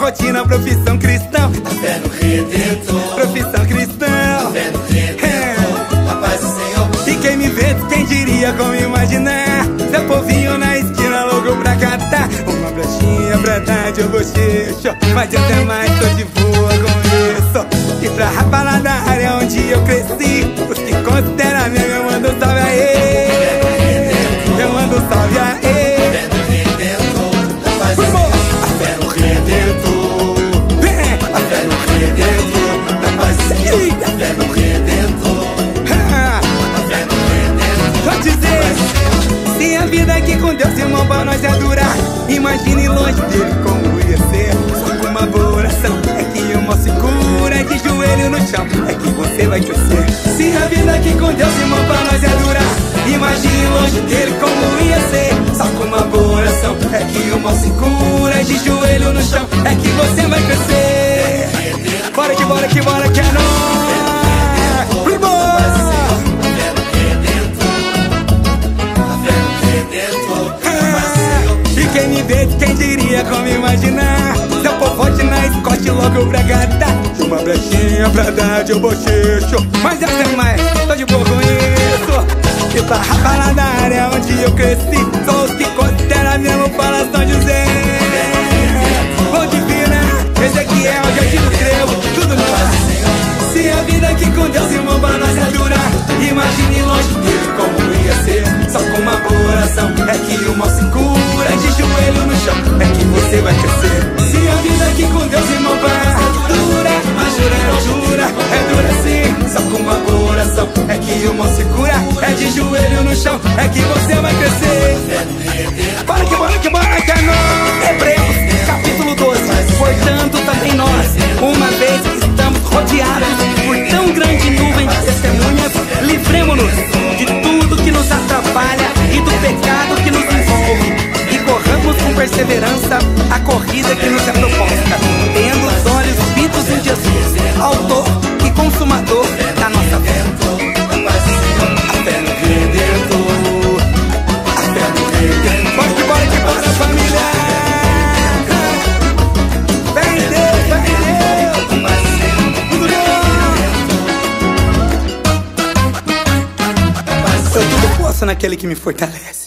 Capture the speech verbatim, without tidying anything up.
rotina, profissão cristão. A fé no Redentor, profissão cristão. a fé no Redentor, a paz do Senhor. E quem me vê, quem diria, como imaginar? Seu povinho na esquina, logo pra catar uma brechinha pra dar de bochecho. Mas até mais, tô de boa com isso. E pra rapar da área onde eu cresci, os que consideram mesmo, eu mando salve a ele. Eu mando salve a ele. A fé no Redentor, a fé no Redentor, a paz do Senhor. A fé no Redentor, a fé no Redentor. Vou dizer, se a vida aqui com Deus, irmão, pra nós é durar, imagine longe dele como ia ser. Só com uma boa oração é que o mal se cura. De joelho no chão é que você vai crescer. Se a vida aqui com Deus, irmão, pra nós é durar, imagine longe dele como ia ser. Só com uma boa oração é que o mal se cura. De joelho no chão é que você vai crescer. Bora que bora que bora que é nóis. Fui embora. E quem me vê, quem diria, como imaginar? Seu povote na escote logo pra gastar uma brechinha pra dar de bochecho. Mas essa é mais, tô de boa com isso. E pra rapar da área onde eu cresci, sou os que consideram mesmo para São José. Vou divina, Ezequiel, Jardim do Trevo, tudo nós. Se a vida aqui com Deus, irmão, pra nós é durar, imagine longe dele como ia ser. Só com uma boa oração é que o mal se cura. De joelho no chão é que você vai crescer. Se a vida aqui com Deus, irmão, pra nós é dura, mas jura, é dura, é dura sim. Só com uma boa oração é que o mal se cura. É de joelho no chão é que você vai crescer. Bora que bora que bora que é nós. Hebreus capítulo doze. Portanto também nós, uma vez que estamos rodeados por tão grande nuvem de testemunhas, livremo-nos de tudo que nos atrapalha e do pecado que nos envolve, e corramos com perseverança a corrida que nos é proposta, tendo os olhos fitos em Jesus, autor e consumador da nossa fé. A fé no Redentor, a fé no Redentor. Bora que bora que bora, família. Vem Deus, vem Deus. Tudo bom? Eu tudo posso naquele que me fortalece.